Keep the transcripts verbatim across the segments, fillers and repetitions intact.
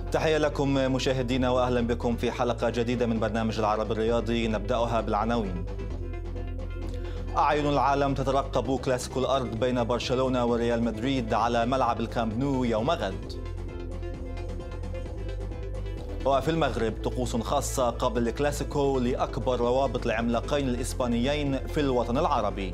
تحية لكم مشاهدينا وأهلا بكم في حلقة جديدة من برنامج العرب الرياضي. نبدأها بالعناوين. أعين العالم تترقب كلاسيكو الأرض بين برشلونة وريال مدريد على ملعب الكامب نو يوم غد. وفي المغرب طقوس خاصة قبل الكلاسيكو لأكبر روابط العملاقين الإسبانيين في الوطن العربي.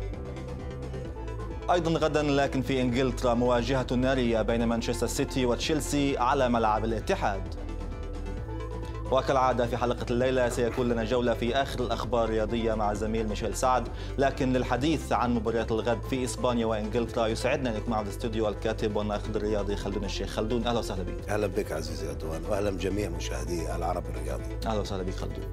أيضا غدا لكن في إنجلترا مواجهة نارية بين مانشستر سيتي وتشيلسي على ملعب الاتحاد. وكالعادة في حلقة الليلة سيكون لنا جولة في آخر الأخبار الرياضية مع زميل ميشيل سعد، لكن للحديث عن مباريات الغد في إسبانيا وإنجلترا يسعدنا أن يكون معنا في الاستوديو الكاتب والناقد الرياضي خلدون الشيخ. خلدون أهلا وسهلا بك. أهلا بك عزيزي رضوان، وأهلا بجميع مشاهدي العرب الرياضي. أهلا وسهلا بك خلدون.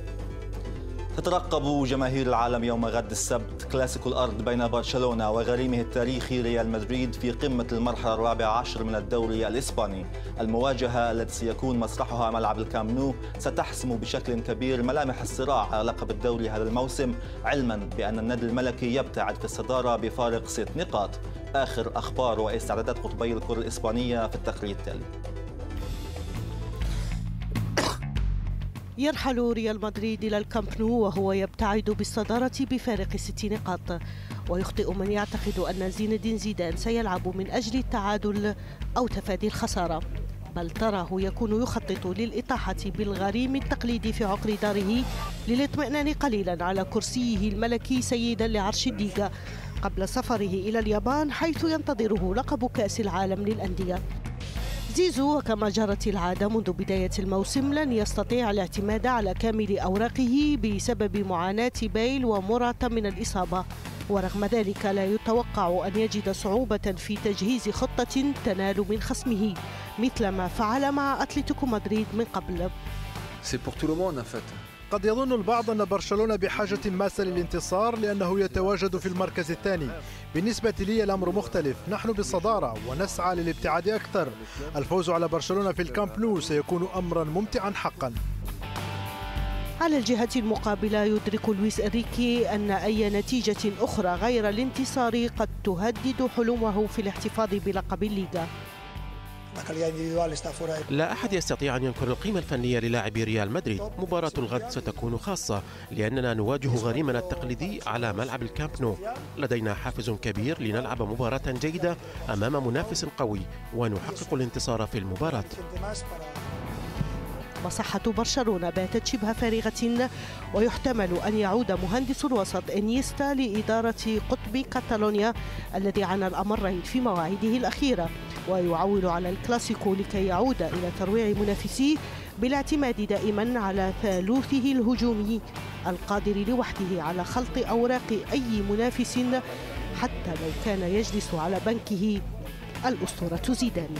تترقب جماهير العالم يوم غد السبت كلاسيكو الأرض بين برشلونة وغريمه التاريخي ريال مدريد في قمة المرحلة الرابعة عشر من الدوري الإسباني. المواجهة التي سيكون مسرحها ملعب الكامب نو ستحسم بشكل كبير ملامح الصراع على لقب الدوري هذا الموسم، علما بأن النادي الملكي يبتعد في الصدارة بفارق ست نقاط. آخر أخبار واستعدادات قطبي الكرة الإسبانية في التقرير التالي. يرحل ريال مدريد إلى الكامب نو وهو يبتعد بالصدارة بفارق ست نقاط، ويخطئ من يعتقد أن زين الدين زيدان سيلعب من أجل التعادل أو تفادي الخسارة، بل تراه يكون يخطط للإطاحة بالغريم التقليدي في عقر داره للاطمئنان قليلا على كرسيه الملكي سيدا لعرش الليغا قبل سفره إلى اليابان حيث ينتظره لقب كأس العالم للأندية. زيزو وكما جرت العادة منذ بداية الموسم لن يستطيع الاعتماد على كامل أوراقه بسبب معاناة بيل ومراتا من الإصابة، ورغم ذلك لا يتوقع أن يجد صعوبة في تجهيز خطة تنال من خصمه مثل ما فعل مع أتلتيكو مدريد من قبل. قد يظن البعض أن برشلونة بحاجة ماسة للانتصار لأنه يتواجد في المركز الثاني. بالنسبة لي الأمر مختلف، نحن بالصدارة ونسعى للابتعاد أكثر. الفوز على برشلونة في الكامب نو سيكون أمرا ممتعا حقا. على الجهة المقابلة يدرك لويس إنريكي أن أي نتيجة أخرى غير الانتصار قد تهدد حلمه في الاحتفاظ بلقب الليغا. لا أحد يستطيع أن ينكر القيمة الفنية للاعبي ريال مدريد. مباراة الغد ستكون خاصة لأننا نواجه غريمنا التقليدي على ملعب الكامب نو. لدينا حافز كبير لنلعب مباراة جيدة أمام منافس قوي ونحقق الانتصار في المباراة. مصحة برشلونة باتت شبه فارغة، ويحتمل أن يعود مهندس الوسط إنيستا لإدارة قطب كاتالونيا الذي عانى الأمرين في مواعيده الأخيرة، ويعول على الكلاسيكو لكي يعود إلى ترويع منافسيه بالاعتماد دائما على ثالوثه الهجومي القادر لوحده على خلط أوراق أي منافس حتى لو كان يجلس على بنكه الأسطورة زيدان.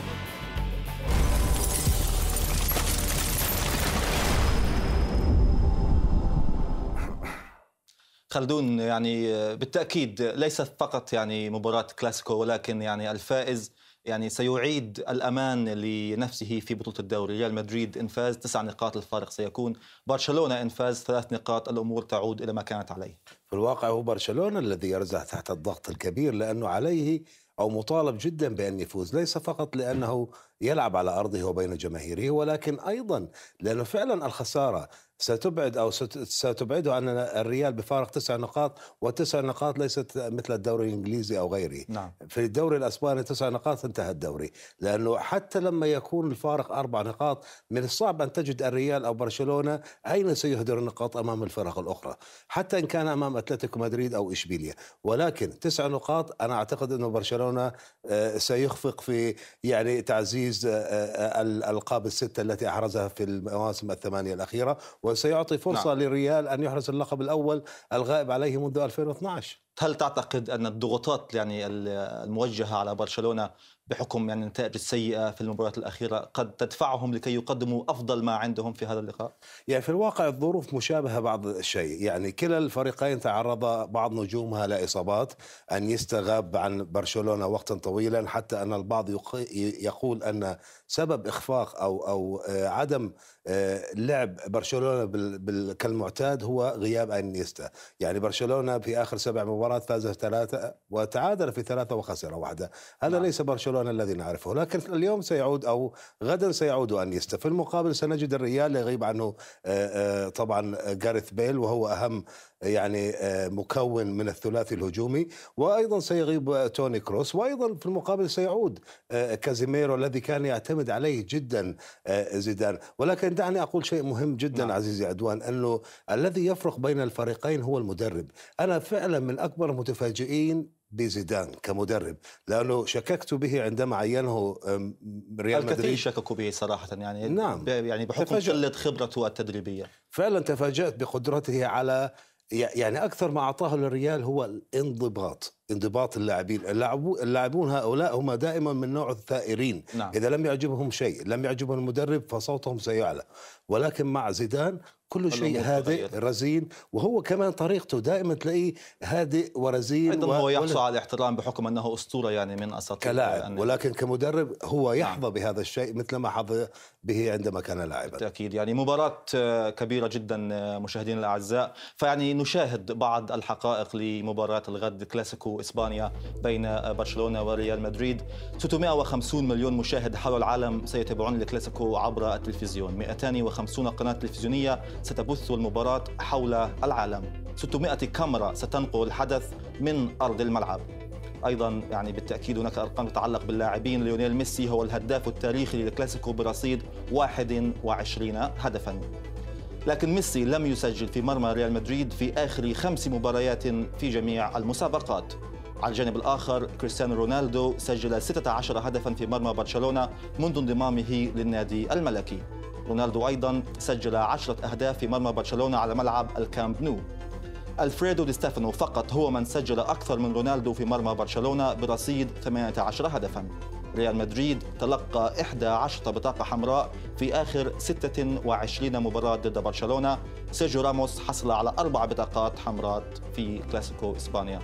خلدون، يعني بالتأكيد ليست فقط يعني مباراة كلاسيكو، ولكن يعني الفائز يعني سيعيد الأمان لنفسه في بطولة الدوري. ريال مدريد إن فاز تسع نقاط الفارق سيكون، برشلونة إن فاز ثلاث نقاط الأمور تعود إلى ما كانت عليه. في الواقع هو برشلونة الذي يرزح تحت الضغط الكبير، لأنه عليه أو مطالب جدا بأن يفوز، ليس فقط لأنه يلعب على أرضه وبين جماهيره، ولكن أيضا لأنه فعلا الخسارة ستبعد أو ستبعده عن الريال بفارق تسع نقاط، والتسع نقاط ليست مثل الدوري الإنجليزي أو غيره. نعم. في الدوري الأسباني تسع نقاط انتهى الدوري، لأنه حتى لما يكون الفارق أربع نقاط من الصعب أن تجد الريال أو برشلونة أين سيهدر النقاط أمام الفرق الأخرى، حتى إن كان أمام أتلتيكو مدريد أو إشبيلية. ولكن تسع نقاط أنا أعتقد أنه برشلونة سيخفق في يعني تعزيز الألقاب الستة التي أحرزها في المواسم الثمانية الأخيرة، وسيعطي فرصة نعم. للريال أن يحرز اللقب الأول الغائب عليه منذ ألفين واثني عشر. هل تعتقد أن الضغوطات يعني الموجهة على برشلونة بحكم يعني النتائج السيئة في المباريات الأخيرة قد تدفعهم لكي يقدموا أفضل ما عندهم في هذا اللقاء؟ يعني في الواقع الظروف مشابهة بعض الشيء، يعني كلا الفريقين تعرض بعض نجومها لإصابات، أن يستغاب عن برشلونة وقتا طويلا، حتى أن البعض يقول أن سبب إخفاق أو أو عدم لعب برشلونة كالمعتاد هو غياب انيستا. يعني برشلونة في آخر سبع مباريات فاز في ثلاثة وتعادل في ثلاثة وخسر واحدة. هذا نعم. ليس برشلونة الذي نعرفه، لكن اليوم سيعود أو غدا سيعود انيستا. في المقابل سنجد الريال يغيب عنه طبعا جاريث بيل وهو أهم يعني مكون من الثلاثي الهجومي، وأيضا سيغيب توني كروس، وأيضا في المقابل سيعود كازيميرو الذي كان يعتمد عليه جدا زيدان. ولكن دعني أقول شيء مهم جدا نعم. عزيزي عدوان، أنه الذي يفرق بين الفريقين هو المدرب. أنا فعلا من أكبر المتفاجئين بزيدان كمدرب، لأنه شككت به عندما عينه ريال مدريد. الكثير شككوا به صراحة، يعني نعم. يعني بحكم قلة خبرته التدريبية. فعلا تفاجأت بقدرته على، يعني أكثر ما أعطاه للريال هو الانضباط، انضباط اللاعبين. اللاعبون هؤلاء هم دائما من نوع الثائرين نعم. إذا لم يعجبهم شيء، لم يعجبهم المدرب فصوتهم سيعلى. ولكن مع زيدان كل شيء هادئ رزين، وهو كمان طريقته دائما تلاقيه هادئ ورزين. أيضا و... هو يحصل على الاحترام بحكم أنه أسطورة يعني من أساطير كلاعب أن... ولكن كمدرب هو يحظى نعم. بهذا الشيء مثل ما حظى به عندما كان لاعبا. بالتأكيد يعني مباراة كبيرة جدا مشاهدينا الأعزاء. فيعني نشاهد بعض الحقائق لمباراة الغد كلاسيكو إسبانيا بين برشلونة وريال مدريد. ستمائة وخمسين مليون مشاهد حول العالم سيتابعون الكلاسيكو عبر التلفزيون. مئتين وخمسين قناة تلفزيونية ستبث المباراة حول العالم. ستمائة كاميرا ستنقل الحدث من أرض الملعب. أيضا يعني بالتأكيد هناك أرقام تتعلق باللاعبين. ليونيل ميسي هو الهداف التاريخي للكلاسيكو برصيد واحد وعشرين هدفا، لكن ميسي لم يسجل في مرمى ريال مدريد في آخر خمس مباريات في جميع المسابقات. على الجانب الآخر كريستيانو رونالدو سجل ستة عشر هدفا في مرمى برشلونة منذ انضمامه للنادي الملكي. رونالدو أيضا سجل عشرة أهداف في مرمى برشلونة على ملعب الكامب نو. ألفريدو دي ستيفانو فقط هو من سجل أكثر من رونالدو في مرمى برشلونة برصيد ثمانية عشر هدفا. ريال مدريد تلقى إحدى عشرة بطاقة حمراء في آخر ستة وعشرين مباراة ضد برشلونة. سيرجيو راموس حصل على أربع بطاقات حمراء في كلاسيكو إسبانيا.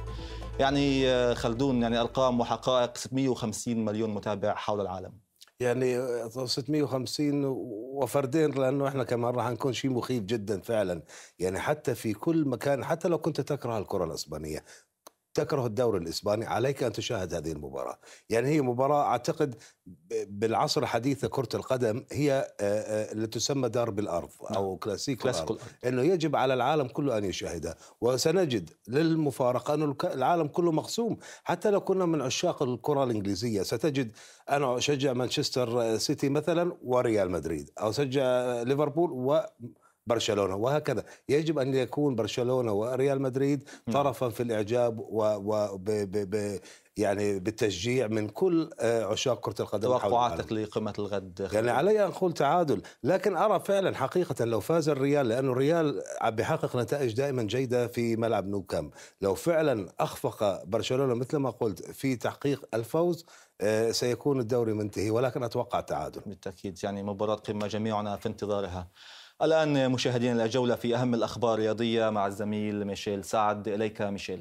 يعني خلدون، يعني أرقام وحقائق. ستمائة وخمسين مليون متابع حول العالم، يعني ستمائة وخمسين وفردين، لأنه إحنا كمان راح نكون شيء مخيف جدا فعلا. يعني حتى في كل مكان، حتى لو كنت تكره الكرة الإسبانية، تكره الدوري الإسباني، عليك أن تشاهد هذه المباراة. يعني هي مباراة أعتقد بالعصر الحديث كرة القدم هي اللي تسمى دار الأرض أو كلاسيكو الأرض، إنه يجب على العالم كله أن يشاهدها. وسنجد للمفارقة أن العالم كله مقسوم. حتى لو كنا من عشاق الكرة الإنجليزية ستجد أنا أشجع مانشستر سيتي مثلا وريال مدريد، أو أشجع ليفربول و برشلونة، وهكذا. يجب أن يكون برشلونة وريال مدريد طرفا في الإعجاب و, و ب ب ب يعني بالتشجيع من كل عشاق كرة القدم. توقعاتك لقمة الغد؟ يعني علي أن أقول تعادل، لكن أرى فعلا حقيقة لو فاز الريال، لأنه الريال بيحقق نتائج دائما جيدة في ملعب نو كامب، لو فعلا أخفق برشلونة مثل ما قلت في تحقيق الفوز سيكون الدوري منتهي، ولكن أتوقع تعادل. بالتأكيد يعني مباراة قمة جميعنا في انتظارها. الآن مشاهدينا الجولة في أهم الأخبار الرياضية مع الزميل ميشيل سعد. إليك ميشيل.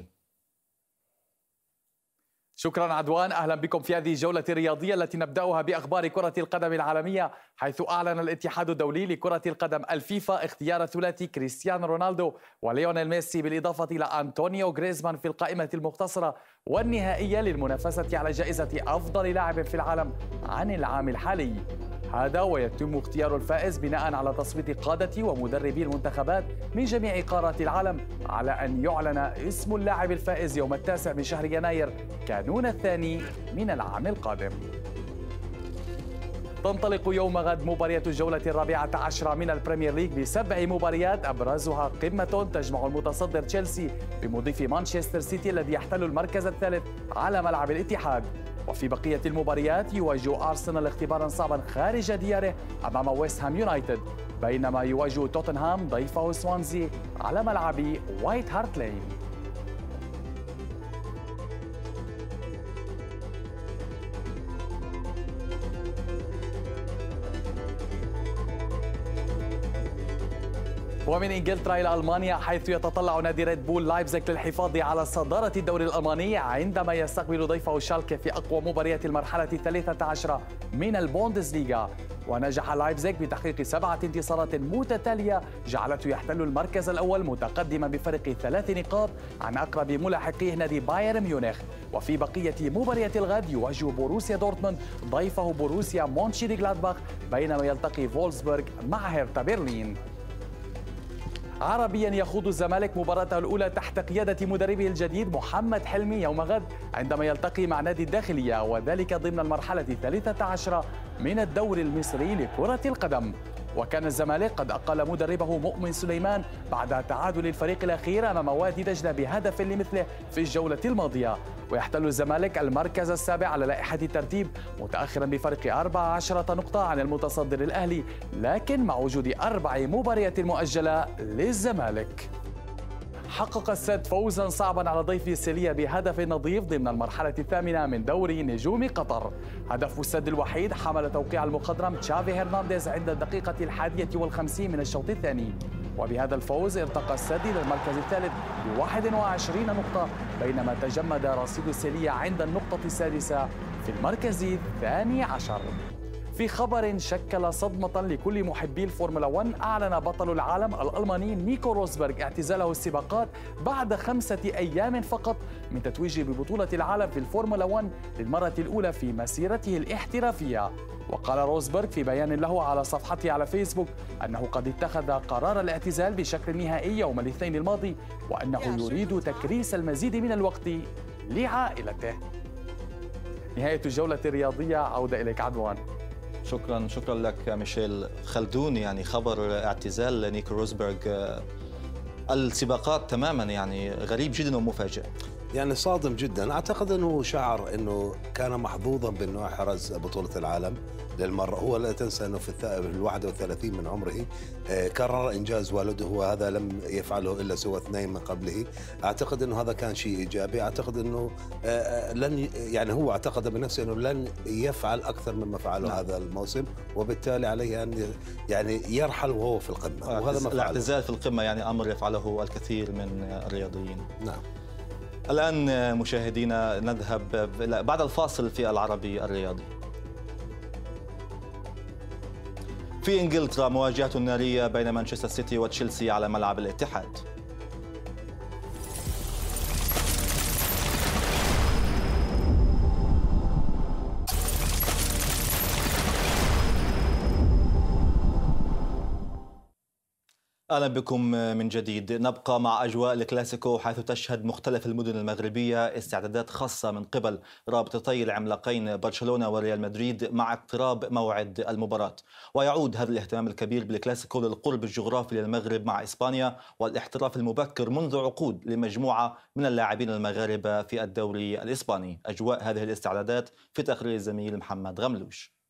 شكرا عدوان، أهلا بكم في هذه الجولة الرياضية التي نبدأها بأخبار كرة القدم العالمية، حيث أعلن الاتحاد الدولي لكرة القدم الفيفا اختيار ثلاثي كريستيانو رونالدو وليونيل ميسي بالإضافة إلى أنطونيو غريزمان في القائمة المختصرة والنهائية للمنافسة على جائزة أفضل لاعب في العالم عن العام الحالي. هذا ويتم اختيار الفائز بناء على تصويت قادة ومدربي المنتخبات من جميع قارات العالم، على أن يعلن اسم اللاعب الفائز يوم التاسع من شهر يناير كانون الثاني من العام القادم. تنطلق يوم غد مباريات الجولة الرابعة عشرة من البريمير ليج بسبع مباريات أبرزها قمة تجمع المتصدر تشيلسي بمضيف مانشستر سيتي الذي يحتل المركز الثالث على ملعب الاتحاد. وفي بقية المباريات يواجه أرسنال اختبارا صعبا خارج دياره أمام ويست هام يونايتد، بينما يواجه توتنهام ضيفه سوانزي على ملعب وايت هارت لين. ومن إنجلترا إلى ألمانيا، حيث يتطلع نادي ريد بول لايبزيغ للحفاظ على صدارة الدوري الألماني عندما يستقبل ضيفه شالكه في أقوى مباريات المرحلة الثالثة عشرة من البوندسليغا. ونجح لايبزيغ بتحقيق سبعة انتصارات متتالية جعلته يحتل المركز الأول متقدما بفرق ثلاث نقاط عن أقرب ملاحقيه نادي بايرن ميونخ. وفي بقية مباريات الغد يواجه بوروسيا دورتموند ضيفه بوروسيا مونشينغلادباخ، بينما يلتقي فولسبورغ مع هيرتا برلين. عربيا يخوض الزمالك مباراته الأولى تحت قيادة مدربه الجديد محمد حلمي يوم غد عندما يلتقي مع نادي الداخلية، وذلك ضمن المرحلة الثالثة عشرة من الدوري المصري لكرة القدم. وكان الزمالك قد أقل مدربه مؤمن سليمان بعد تعادل الفريق الأخير أمام وادي دجلة بهدف لمثله في الجولة الماضية. ويحتل الزمالك المركز السابع على لائحة الترتيب متأخرا بفرق أربع عشرة نقطة عن المتصدر الأهلي، لكن مع وجود أربع مباريات مؤجلة للزمالك. حقق السد فوزا صعبا على ضيف سيليا بهدف نظيف ضمن المرحلة الثامنة من دوري نجوم قطر. هدف السد الوحيد حمل توقيع المخضرم تشافي هرنانديز عند الدقيقة الحادية والخمسين من الشوط الثاني. وبهذا الفوز ارتقى السد إلى المركز الثالث بواحد وعشرين نقطة، بينما تجمد رصيد سيليا عند النقطة السادسة في المركز الثاني عشر. في خبر شكل صدمة لكل محبي الفورمولا واحد، أعلن بطل العالم الألماني نيكو روزبرغ اعتزاله السباقات بعد خمسة أيام فقط من تتويجه ببطولة العالم في الفورمولا واحد للمرة الأولى في مسيرته الاحترافية. وقال روزبرغ في بيان له على صفحته على فيسبوك أنه قد اتخذ قرار الاعتزال بشكل نهائي يوم الاثنين الماضي، وأنه يريد تكريس المزيد من الوقت لعائلته. نهاية الجولة الرياضية، عودة إليك عدوان. شكرا شكرا لك ميشيل خلدون. يعني خبر اعتزال نيكو روزبرغ السباقات تماما يعني غريب جدا ومفاجئ، يعني صادم جدا. اعتقد انه شعر انه كان محظوظا بانه حرز بطوله العالم للمره. هو لا تنسى انه في الواحد والثلاثين من عمره كرر انجاز والده، وهذا لم يفعله الا سوى اثنين من قبله. اعتقد انه هذا كان شيء ايجابي. اعتقد انه لن يعني هو اعتقد بنفسه انه لن يفعل اكثر مما فعله نعم. هذا الموسم، وبالتالي عليه ان يعني يرحل وهو في القمه، وهذا ما الاعتزال في القمه يعني امر يفعله الكثير من الرياضيين. نعم. الآن مشاهدينا نذهب بعد الفاصل في العربي الرياضي. في إنجلترا مواجهة نارية بين مانشستر سيتي وتشيلسي على ملعب الاتحاد. أهلا بكم من جديد. نبقى مع أجواء الكلاسيكو، حيث تشهد مختلف المدن المغربية استعدادات خاصة من قبل رابطتي العملاقين برشلونة وريال مدريد مع اقتراب موعد المباراة. ويعود هذا الاهتمام الكبير بالكلاسيكو للقرب الجغرافي للمغرب مع إسبانيا والاحتراف المبكر منذ عقود لمجموعة من اللاعبين المغاربة في الدوري الإسباني. أجواء هذه الاستعدادات في تقرير الزميل محمد غملوش.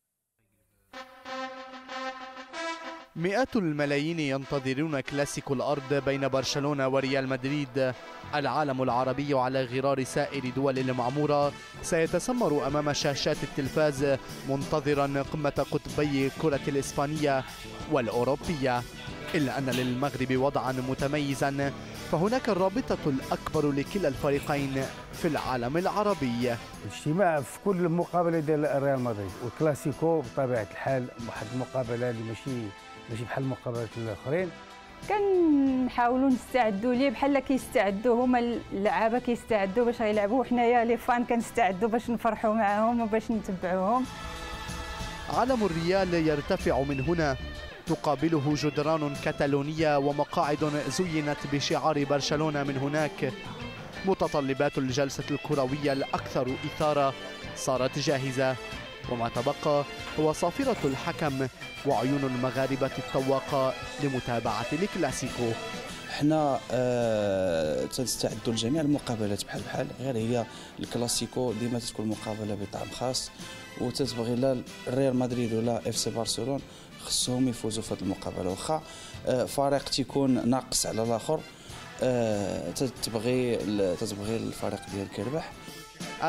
مئات الملايين ينتظرون كلاسيكو الأرض بين برشلونة وريال مدريد. العالم العربي على غرار سائر دول المعمورة سيتسمر أمام شاشات التلفاز منتظرا قمة قطبي كرة الإسبانية والأوروبية. إلا أن للمغرب وضعا متميزا، فهناك الرابطة الأكبر لكلا الفريقين في العالم العربي. اجتماع في كل مقابلة ديال ريال مدريد، والكلاسيكو بطبيعة الحال واحد المقابلة اللي ماشي ماشي بحال المقابلات الاخرين. كنحاولوا نستعدوا ليه بحال كيستعدوا هما اللعابه كيستعدوا باش غيلعبوا، وحنايا لي فان كنستعدوا باش نفرحوا معاهم وباش نتبعوهم. علم الريال يرتفع من هنا، تقابله جدران كتالونية ومقاعد زينت بشعار برشلونة من هناك. متطلبات الجلسة الكروية الأكثر إثارة صارت جاهزة، وما تبقى هو صافرة الحكم وعيون المغاربة التواقة لمتابعة الكلاسيكو. احنا آه تنستعدوا لجميع المقابلات بحال بحال، غير هي الكلاسيكو ديما تكون مقابله بطعم خاص، وتتبغي لا ريال مدريد ولا اف سي برشلونه خصهم يفوزوا في هذه المقابله، واخا آه فريق تيكون ناقص على الاخر آه تتبغي تتبغي الفريق ديالك يربح.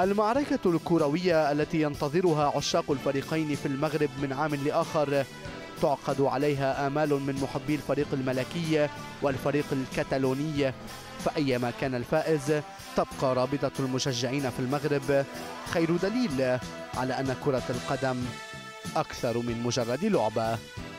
المعركة الكروية التي ينتظرها عشاق الفريقين في المغرب من عام لآخر تعقد عليها آمال من محبي الفريق الملكي والفريق الكتالوني، فأيما كان الفائز تبقى رابطة المشجعين في المغرب خير دليل على أن كرة القدم أكثر من مجرد لعبة.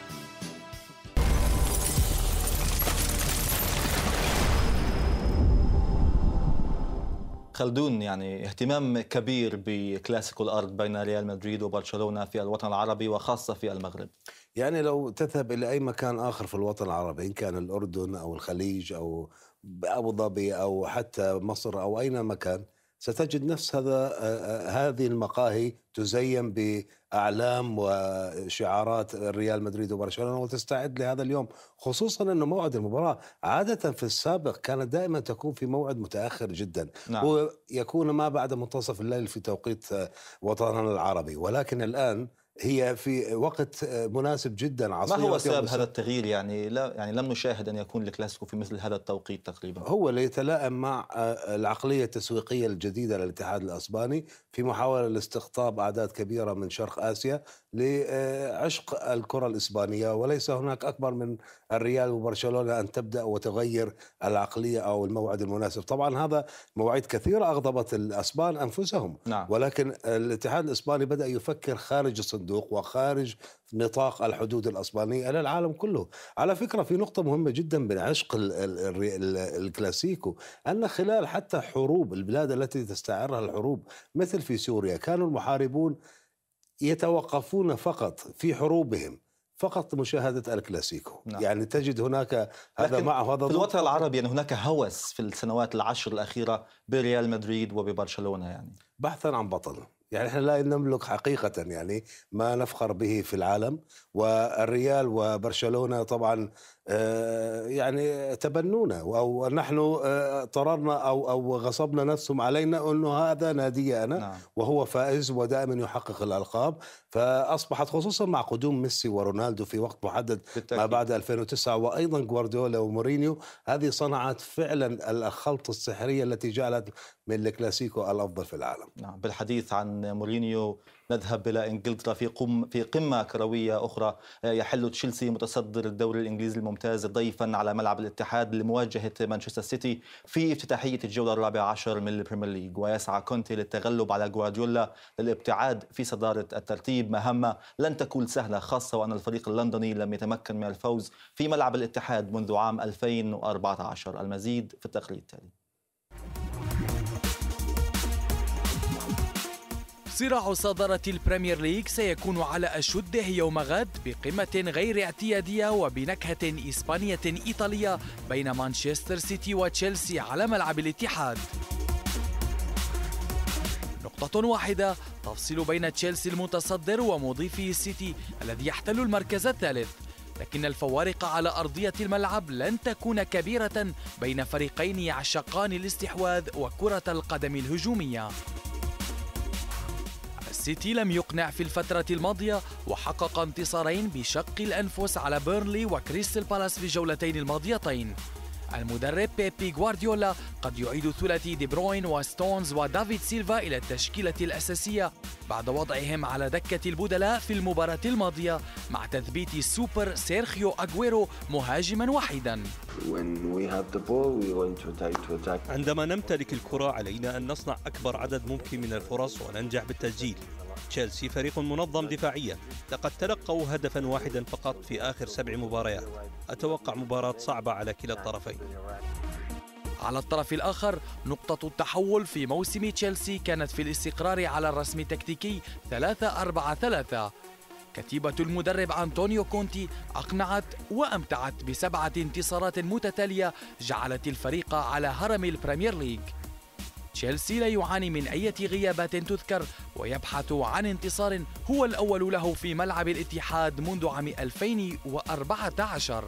خلدون، يعني اهتمام كبير بكلاسيكو الأرض بين ريال مدريد وبرشلونة في الوطن العربي وخاصة في المغرب. يعني لو تذهب إلى أي مكان آخر في الوطن العربي، إن كان الأردن أو الخليج أو أبو ظبي أو حتى مصر أو أي مكان، ستجد نفس هذا هذه المقاهي تزين بأعلام وشعارات ريال مدريد وبرشلونة وتستعد لهذا اليوم، خصوصا أنه موعد المباراة عادة في السابق كانت دائما تكون في موعد متأخر جدا. نعم. ويكون ما بعد منتصف الليل في توقيت وطننا العربي، ولكن الآن هي في وقت مناسب جدا. ما هو سبب هذا التغيير؟ يعني لا يعني لم نشاهد أن يكون الكلاسيكو في مثل هذا التوقيت تقريبا. هو ليتلائم مع العقلية التسويقية الجديدة للاتحاد الإسباني في محاولة لاستقطاب أعداد كبيرة من شرق آسيا لعشق الكرة الإسبانية، وليس هناك أكبر من الريال وبرشلونة أن تبدأ وتغير العقلية أو الموعد المناسب. طبعا هذا مواعيد كثيرة أغضبت الأسبان أنفسهم. نعم. ولكن الاتحاد الإسباني بدأ يفكر خارج الصندوق وخارج نطاق الحدود الأسبانية إلى العالم كله. على فكرة في نقطة مهمة جدا من عشق ال ال ال الكلاسيكو، أن خلال حتى حروب البلاد التي تستعرها الحروب مثل في سوريا كانوا المحاربون يتوقفون فقط في حروبهم فقط مشاهدة الكلاسيكو. نعم. يعني تجد هناك هذا معه هذا في الوطن العربي يعني هناك هوس في السنوات العشر الأخيرة بريال مدريد وببرشلونة، يعني بحثا عن بطل. يعني احنا لا نملك حقيقة يعني ما نفخر به في العالم، والريال وبرشلونة طبعا يعني تبنونا أو نحن طررنا أو أو غصبنا نفسهم علينا أنه هذا نادي أنا. نعم. وهو فائز ودائما يحقق الألقاب، فأصبحت خصوصا مع قدوم ميسي ورونالدو في وقت محدد بالتأكيد. ما بعد ألفين وتسعة وأيضا غوارديولا ومورينيو، هذه صنعت فعلا الخلطة السحرية التي جعلت من الكلاسيكو الأفضل في العالم. نعم. بالحديث عن مورينيو نذهب إلى إنجلترا في قم في قمة كروية أخرى. يحل تشيلسي متصدر الدوري الإنجليزي الممتاز ضيفا على ملعب الاتحاد لمواجهة مانشستر سيتي في افتتاحية الجولة الرابعة عشر من البريمير ليج، ويسعى كونتي للتغلب على غوارديولا للابتعاد في صدارة الترتيب، مهمة لن تكون سهلة خاصة وأن الفريق اللندني لم يتمكن من الفوز في ملعب الاتحاد منذ عام ألفين وأربعة عشر. المزيد في التقرير التالي. صراع صدارة البريمير ليج سيكون على أشده يوم غد بقمة غير اعتيادية وبنكهة إسبانية إيطالية بين مانشستر سيتي وتشيلسي على ملعب الاتحاد. نقطة واحدة تفصل بين تشيلسي المتصدر ومضيفه السيتي الذي يحتل المركز الثالث، لكن الفوارق على أرضية الملعب لن تكون كبيرة بين فريقين يعشقان الاستحواذ وكرة القدم الهجومية. السيتي لم يقنع في الفترة الماضية وحقق انتصارين بشق الأنفس على بيرنلي وكريستال بالاس في الجولتين الماضيتين. المدرب بيبي غوارديولا قد يعيد ثلاثي دي بروين وستونز ودافيد سيلفا إلى التشكيلة الأساسية بعد وضعهم على دكة البدلاء في المباراة الماضية مع تثبيت السوبر سيرخيو أغويرو مهاجما وحيدا. عندما نمتلك الكرة علينا أن نصنع أكبر عدد ممكن من الفرص وننجح بالتسجيل. تشيلسي فريق منظم دفاعيا، لقد تلقوا هدفا واحدا فقط في آخر سبع مباريات. أتوقع مباراة صعبة على كلا الطرفين. على الطرف الآخر نقطة التحول في موسم تشيلسي كانت في الاستقرار على الرسم التكتيكي ثلاثة أربعة ثلاثة. كتيبة المدرب أنطونيو كونتي أقنعت وأمتعت بسبعة انتصارات متتالية جعلت الفريق على هرم البريمير ليج. تشيلسي لا يعاني من أي غيابات تذكر ويبحث عن انتصار هو الأول له في ملعب الاتحاد منذ عام ألفين وأربعة عشر.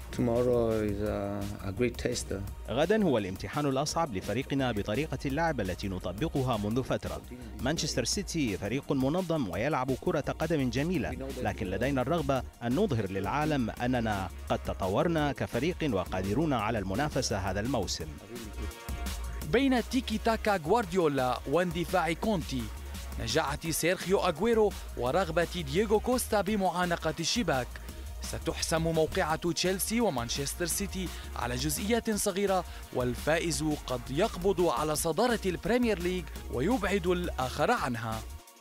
غدا هو الامتحان الأصعب لفريقنا بطريقة اللعب التي نطبقها منذ فترة. مانشستر سيتي فريق منظم ويلعب كرة قدم جميلة، لكن لدينا الرغبة أن نظهر للعالم أننا قد تطورنا كفريق وقادرون على المنافسة هذا الموسم. بين تيكي تاكا غوارديولا واندفاع كونتي، نجاعة سيرخيو أغويرو ورغبة دييغو كوستا بمعانقة الشباك، ستحسم موقعة تشيلسي ومانشستر سيتي على جزئيات صغيرة، والفائز قد يقبض على صدارة البريمير ليج ويبعد الآخر عنها.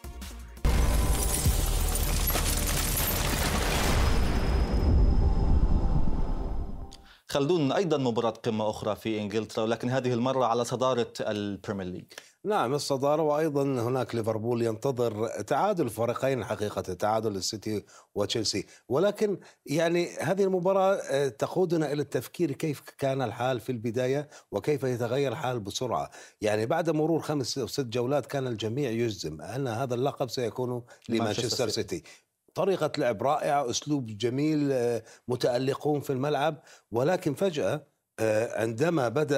خلدون، أيضا مباراة قمة أخرى في إنجلترا، ولكن هذه المرة على صدارة البريمير ليج. نعم الصدارة، وأيضا هناك ليفربول ينتظر تعادل الفريقين حقيقة، تعادل السيتي وتشيلسي، ولكن يعني هذه المباراة تقودنا إلى التفكير كيف كان الحال في البداية وكيف يتغير الحال بسرعة. يعني بعد مرور خمس أو ست جولات كان الجميع يجزم أن هذا اللقب سيكون لمانشستر سيتي. طريقة لعب رائعة، أسلوب جميل، متألقون في الملعب، ولكن فجأة عندما بدأ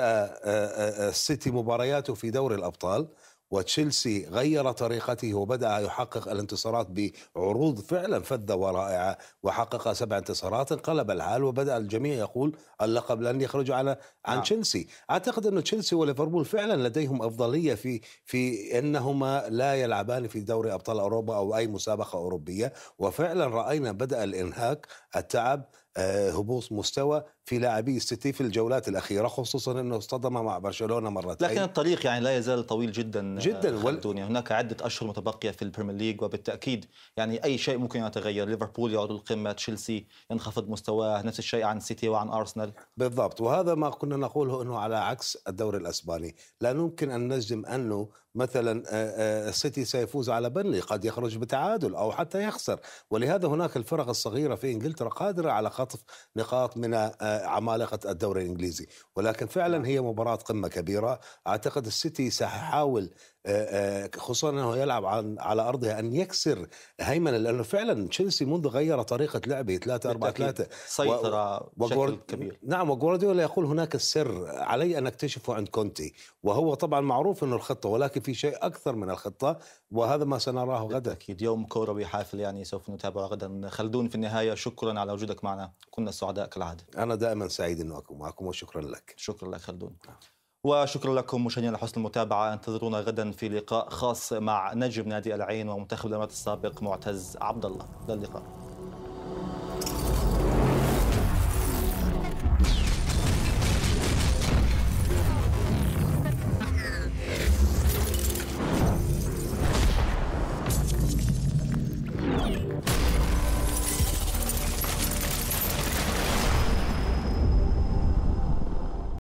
السيتي مبارياته في دوري الأبطال وتشيلسي غير طريقته وبدأ يحقق الانتصارات بعروض فعلا فذة ورائعة وحقق سبع انتصارات، انقلب الحال وبدأ الجميع يقول اللقب لن يخرج على عن تشيلسي. أعتقد أن تشيلسي وليفربول فعلا لديهم أفضلية في في أنهما لا يلعبان في دوري أبطال أوروبا أو أي مسابقة أوروبية، وفعلا رأينا بدأ الإنهاك، التعب، هبوط مستوى في لاعبي السيتي في الجولات الأخيرة، خصوصا أنه اصطدم مع برشلونة مرتين. لكن الطريق يعني لا يزال طويل جدا جدا وال... هناك عدة أشهر متبقية في البريمير ليج، وبالتأكيد يعني أي شيء ممكن يتغير. ليفربول يعود القمة، تشيلسي ينخفض مستواه، نفس الشيء عن السيتي وعن أرسنال. بالضبط، وهذا ما كنا نقوله أنه على عكس الدوري الأسباني لا يمكن أن نجزم أنه مثلا السيتي سيفوز على بنلي، قد يخرج بتعادل أو حتى يخسر، ولهذا هناك الفرق الصغيرة في إنجلترا قادرة على خطف نقاط من عمالقة الدوري الإنجليزي. ولكن فعلا هي مباراة قمة كبيرة. أعتقد السيتي سيحاول خصوصا أنه يلعب على أرضها أن يكسر هيمنة، لأنه فعلا تشيلسي منذ غير طريقة لعبه ثلاثة أربعة ثلاثة سيطرة و... بشكل كبير. نعم، وغوارديولا يقول هناك السر علي أن أكتشفه عند كونتي، وهو طبعا معروف أنه الخطة، ولكن في شيء أكثر من الخطة، وهذا ما سنراه غدا. أكيد يوم كروي حافل يعني سوف نتابعه غدا. خلدون، في النهاية شكرا على وجودك معنا، كنا سعداء كالعادة. أنا دائما سعيد أن أكون معكم وشكرا لك. شكرا لك خلدون. وشكرا لكم مشاهدينا لحسن المتابعة. انتظرونا غدا في لقاء خاص مع نجم نادي العين ومنتخب الإمارات السابق معتز عبد الله. إلى اللقاء.